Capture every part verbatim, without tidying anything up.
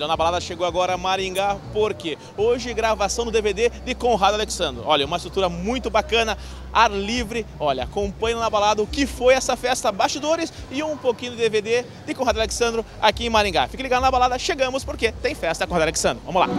Olha, na balada chegou agora Maringá, porque hoje gravação no D V D de Conrado Alexandro. Olha, uma estrutura muito bacana, ar livre. Olha, acompanha na balada o que foi essa festa, bastidores e um pouquinho do D V D de Conrado Alexandro aqui em Maringá. Fique ligado na balada, chegamos porque tem festa Conrado Alexandro. Vamos lá.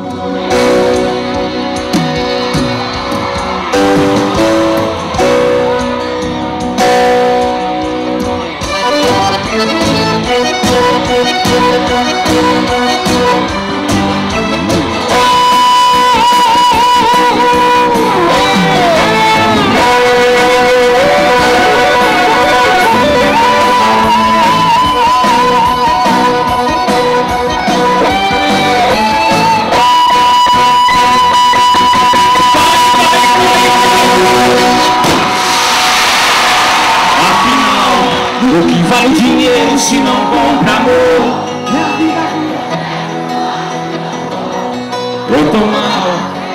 O que vale dinheiro se não compra amor? Eu tô mal.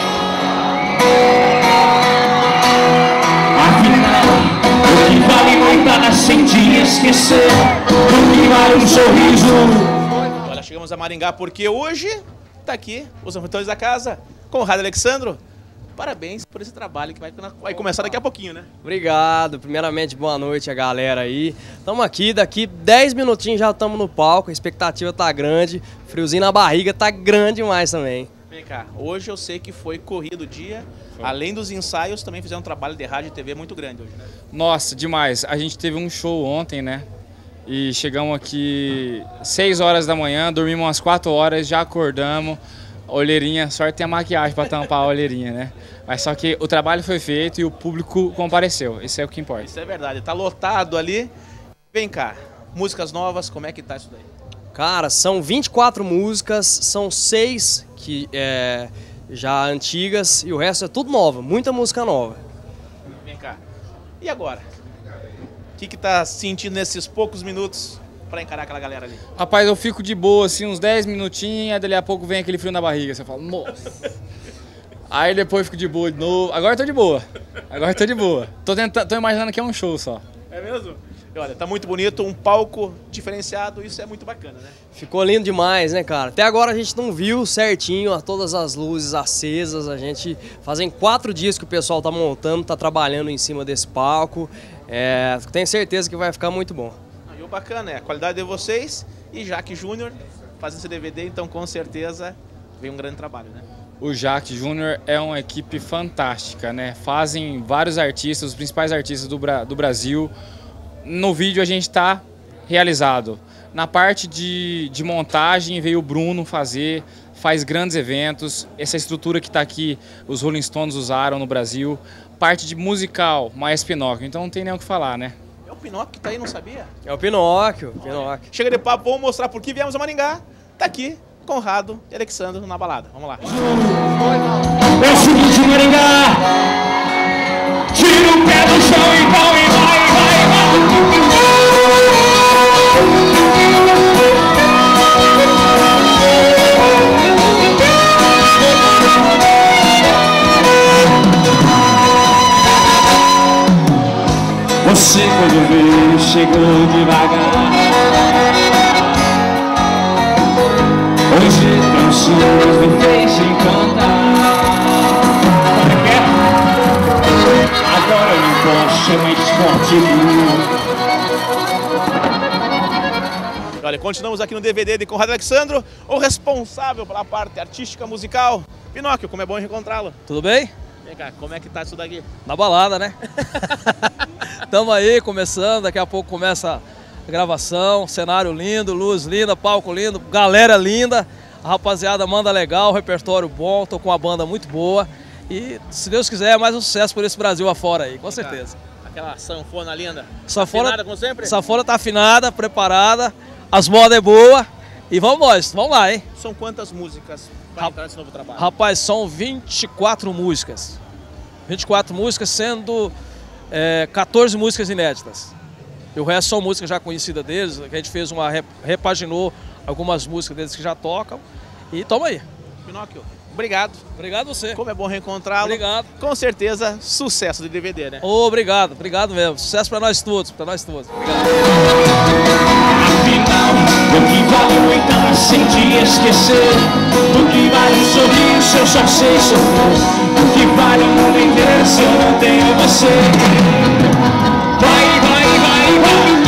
Afinal, o que vale noitada sem te esquecer? O que vale um sorriso? Olha, chegamos a Maringá porque hoje tá aqui os anfitriões da casa, Conrado Alexandro. Parabéns por esse trabalho que vai, vai começar daqui a pouquinho, né? Obrigado. Primeiramente, boa noite a galera aí. Estamos aqui, daqui dez minutinhos já estamos no palco, a expectativa tá grande, friozinho na barriga tá grande demais também. Vem cá, hoje eu sei que foi corrido o dia, foi. Além dos ensaios, também fizeram um trabalho de rádio e T V muito grande hoje, né? Nossa, demais. A gente teve um show ontem, né? E chegamos aqui seis horas da manhã, dormimos umas quatro horas, já acordamos. Olheirinha, sorte tem a maquiagem para tampar a olheirinha, né? Mas só que o trabalho foi feito e o público compareceu, isso é o que importa. Isso é verdade, tá lotado ali. Vem cá, músicas novas, como é que tá isso daí? Cara, são vinte e quatro músicas, são seis que é, já antigas e o resto é tudo nova, muita música nova. Vem cá, e agora? O que que tá sentindo nesses poucos minutos pra encarar aquela galera ali? Rapaz, eu fico de boa, assim, uns dez minutinhos, aí dali a pouco vem aquele frio na barriga, você fala, nossa. Aí depois fico de boa de novo, agora eu tô de boa, agora eu tô de boa. Tô, tentando, tô imaginando que é um show só. É mesmo? E olha, tá muito bonito, um palco diferenciado, isso é muito bacana, né? Ficou lindo demais, né, cara? Até agora a gente não viu certinho todas as luzes acesas, a gente fazem quatro dias que o pessoal tá montando, tá trabalhando em cima desse palco, é, tenho certeza que vai ficar muito bom. E o bacana é a qualidade de vocês e Jaque Júnior fazendo esse D V D, então com certeza vem um grande trabalho, né? O Jaque Júnior é uma equipe fantástica, né? Fazem vários artistas, os principais artistas do, Bra do Brasil. No vídeo a gente está realizado. Na parte de, de montagem veio o Bruno fazer, faz grandes eventos. Essa estrutura que está aqui, os Rolling Stones usaram no Brasil. Parte de musical, Maestro Pinóquio, então não tem nem o que falar, né? É o Pinóquio que tá aí, não sabia? É o Pinóquio, Pinóquio. Chega de papo, vamos mostrar por que viemos a Maringá. Tá aqui, Conrado e Alexandro na balada. Vamos lá. É o seguinte, Maringá. Tira o pé do chão e vai, e vai, vai, vai. Você quando veio chegou devagar. Hoje canções me fez encantar. Agora eu não posso ser mais forte do... Olha, continuamos aqui no D V D de Conrado Alexandro, o responsável pela parte artística musical. Pinóquio, como é bom encontrá-lo. Tudo bem? Vem cá, como é que tá isso daqui? Na balada, né? Tamo aí, começando, daqui a pouco começa a gravação, cenário lindo, luz linda, palco lindo, galera linda, a rapaziada manda legal, repertório bom, tô com uma banda muito boa e, se Deus quiser, mais um sucesso por esse Brasil afora aí, com Vem certeza. Cá, aquela sanfona linda, Sanfona, afinada como sempre? Sanfona tá afinada, preparada, as modas é boa e vamos nós, vamos lá, hein? São quantas músicas para entrar nesse novo trabalho? Rapaz, são vinte e quatro músicas, vinte e quatro músicas, sendo é, quatorze músicas inéditas. E o resto são músicas já conhecidas deles, que a gente fez uma, repaginou algumas músicas deles que já tocam. E toma aí. Pinóquio, obrigado. Obrigado você. Como é bom reencontrá-lo. Obrigado. Com certeza, sucesso de D V D, né? Obrigado, obrigado mesmo. Sucesso pra nós todos, pra nós todos. Obrigado. Afinal, o que vale noitada sem te esquecer. O que vale um sorriso se eu só sei sofrer? O que vale o mundo inteiro se eu não tenho você? Vai, vai, vai, vai.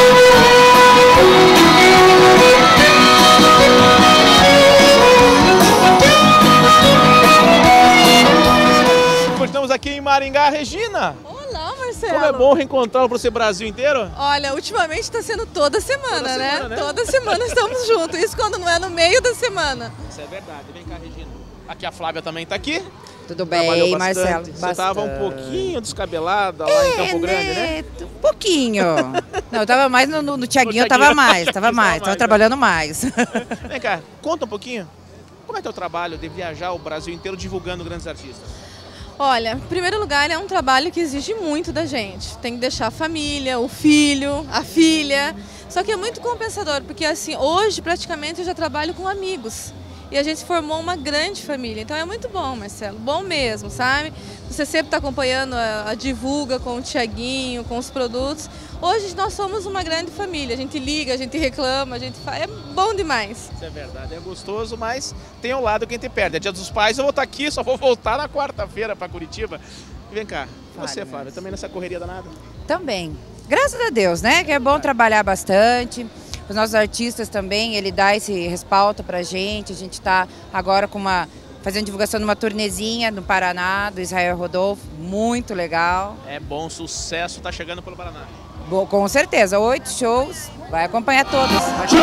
Estamos aqui em Maringá. Regina! Olá, Marcelo! Como é bom reencontrá-lo para o Brasil inteiro? Olha, ultimamente está sendo toda semana, toda né? semana, né? Toda semana estamos juntos, isso quando não é no meio da semana. Isso é verdade. Vem cá, Regina. Aqui a Flávia também está aqui. Tudo Trabalhou bem, bastante. Marcelo? Você estava um pouquinho descabelada lá em Campo Grande, né? Um pouquinho. Não, eu tava mais no, no, no Thiaguinho, eu tava Thiaguinho. mais, tava mais, tava mais, trabalhando mais. Vem cá, conta um pouquinho. Como é teu trabalho de viajar o Brasil inteiro divulgando grandes artistas? Olha, em primeiro lugar, é um trabalho que exige muito da gente. Tem que deixar a família, o filho, a filha. Só que é muito compensador, porque assim, hoje praticamente eu já trabalho com amigos. E a gente formou uma grande família. Então é muito bom, Marcelo. Bom mesmo, sabe? Você sempre está acompanhando a, a divulga com o Thiaguinho, com os produtos. Hoje nós somos uma grande família. A gente liga, a gente reclama, a gente faz. É bom demais. Isso é verdade, é gostoso, mas tem ao lado quem te perde. É Dia dos Pais, eu vou estar aqui, só vou voltar na quarta-feira para Curitiba. Vem cá, você, Flávia, também nessa correria danada? Também. Graças a Deus, né? Que é bom trabalhar bastante. Os nossos artistas também, ele dá esse respaldo pra gente. A gente está agora com uma, fazendo divulgação numa turnezinha no Paraná, do Israel Rodolfo. Muito legal. É bom, sucesso, tá chegando pelo Paraná. Bom, com certeza, oito shows, vai acompanhar todos.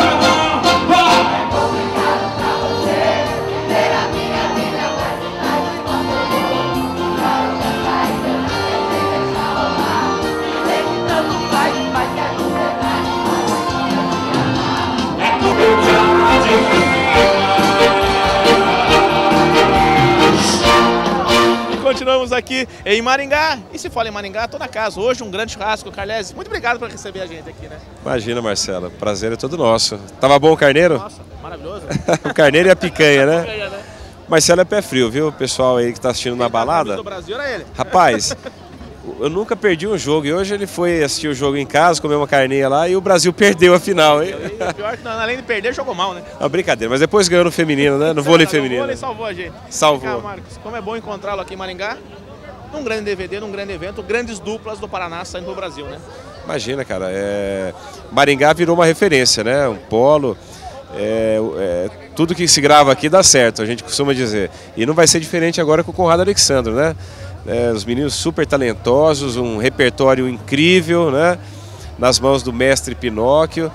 Continuamos aqui em Maringá. E se fala em Maringá, estou na casa. Hoje um grande churrasco. Carlese, muito obrigado por receber a gente aqui, né? Imagina, Marcelo. Prazer é todo nosso. Tava bom o carneiro? Nossa, maravilhoso. O carneiro e a picanha, né? Picanha, né? Marcelo é pé frio, viu? O pessoal aí que tá assistindo na balada. Do Brasil era ele. Rapaz, eu nunca perdi um jogo. E hoje ele foi assistir o jogo em casa, comer uma carninha lá e o Brasil perdeu a final, hein? E pior que não, além de perder, jogou mal, né? Não, brincadeira. Mas depois ganhou no feminino, né? No vôlei feminino. O vôlei salvou a gente. Salvou. Vem cá, Marcos, como é bom encontrá-lo aqui em Maringá. Num grande D V D, num grande evento, grandes duplas do Paraná saindo do Brasil, né? Imagina, cara. É... Maringá virou uma referência, né? Um polo. É... É... Tudo que se grava aqui dá certo, a gente costuma dizer. E não vai ser diferente agora com o Conrado Alexandro, né? É, os meninos super talentosos, um repertório incrível, né? Nas mãos do mestre Pinóquio.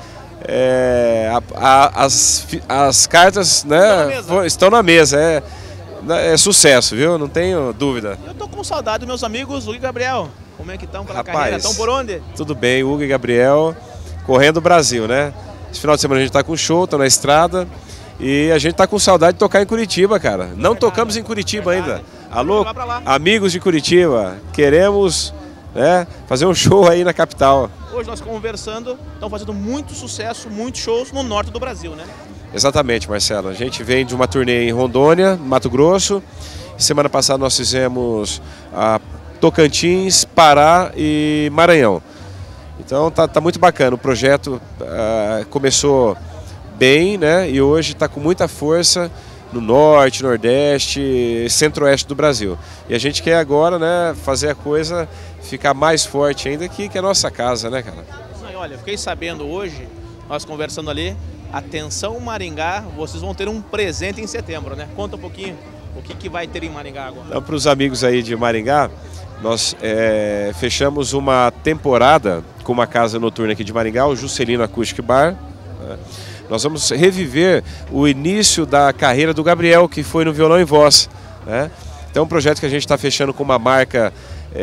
É, a, a, as, as cartas, né, estão na mesa, estão na mesa é, é sucesso, viu? Não tenho dúvida. Eu tô com saudade dos meus amigos Hugo e Gabriel. Como é que estão pela Rapaz, carreira? Estão por onde? Tudo bem, Hugo e Gabriel correndo o Brasil, né? Esse final de semana a gente tá com show, tô na estrada. E a gente tá com saudade de tocar em Curitiba, cara. Não tocamos em Curitiba ainda. Alô, amigos de Curitiba, queremos, né, fazer um show aí na capital. Hoje nós conversando, estão fazendo muito sucesso, muitos shows no norte do Brasil, né? Exatamente, Marcelo. A gente vem de uma turnê em Rondônia, Mato Grosso. Semana passada nós fizemos a Tocantins, Pará e Maranhão. Então tá, tá muito bacana. O projeto uh, começou bem, né? E hoje está com muita força no norte, nordeste, centro-oeste do Brasil. E a gente quer agora, né, fazer a coisa ficar mais forte ainda aqui, que é a nossa casa, né, cara? Olha, fiquei sabendo hoje, nós conversando ali, atenção Maringá, vocês vão ter um presente em setembro, né? Conta um pouquinho o que, que vai ter em Maringá agora. Então, para os amigos aí de Maringá, nós é, fechamos uma temporada com uma casa noturna aqui de Maringá, o Juscelino Acoustic Bar, né? Nós vamos reviver o início da carreira do Gabriel, que foi no violão e voz, né? Então é um projeto que a gente está fechando com uma marca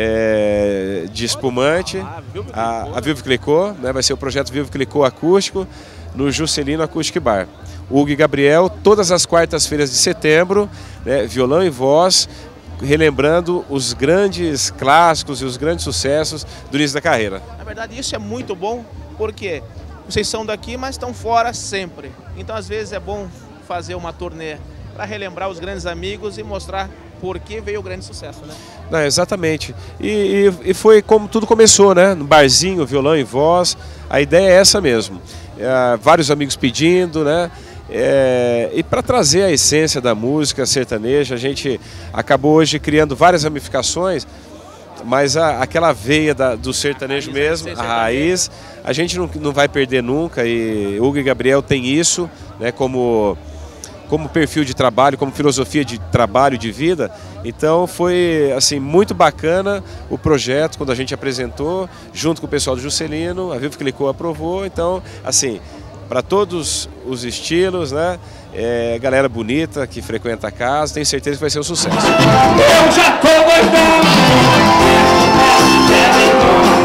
é, de espumante, a, a Vivo Clicô, né? Vai ser o projeto Vivo Clicô acústico no Juscelino Acoustic Bar. Hugo e Gabriel, todas as quartas-feiras de setembro, né? Violão e voz, relembrando os grandes clássicos e os grandes sucessos do início da carreira. Na verdade, isso é muito bom, porque vocês são daqui, mas estão fora sempre. Então, às vezes, é bom fazer uma turnê para relembrar os grandes amigos e mostrar por que veio o grande sucesso, né? Não, exatamente. E, e, e foi como tudo começou, né? No barzinho, violão e voz. A ideia é essa mesmo. É, vários amigos pedindo, né? É, e para trazer a essência da música sertaneja, a gente acabou hoje criando várias ramificações, mas a, aquela veia da, do sertanejo mesmo, a raiz, a gente não, não vai perder nunca, e Hugo e Gabriel tem isso, né, como, como perfil de trabalho, como filosofia de trabalho, de vida. Então foi assim, muito bacana o projeto quando a gente apresentou, junto com o pessoal do Juscelino, a Vivo Clicou aprovou, então assim, para todos os estilos, né? É, galera bonita que frequenta a casa, tenho certeza que vai ser um sucesso. Eu já tô doidão.